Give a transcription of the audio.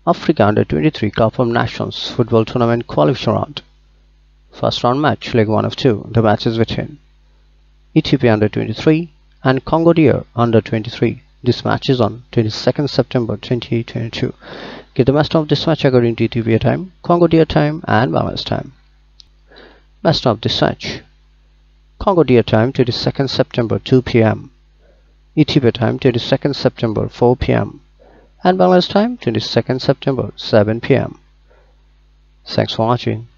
Africa Under-23 Cup of Nations Football Tournament Qualification Round. First round match, leg 1 of 2. The match is between Ethiopia Under-23 and Congo DR Under-23. This match is on 22nd September 2022. Get the best of this match according to Ethiopia time, Congo DR time and Bangladesh time. Best of this match. Congo DR time 22nd September 2 p.m. Ethiopia time 22nd September 4 p.m. and Bangladesh time 22nd September 7 p.m. Thanks for watching.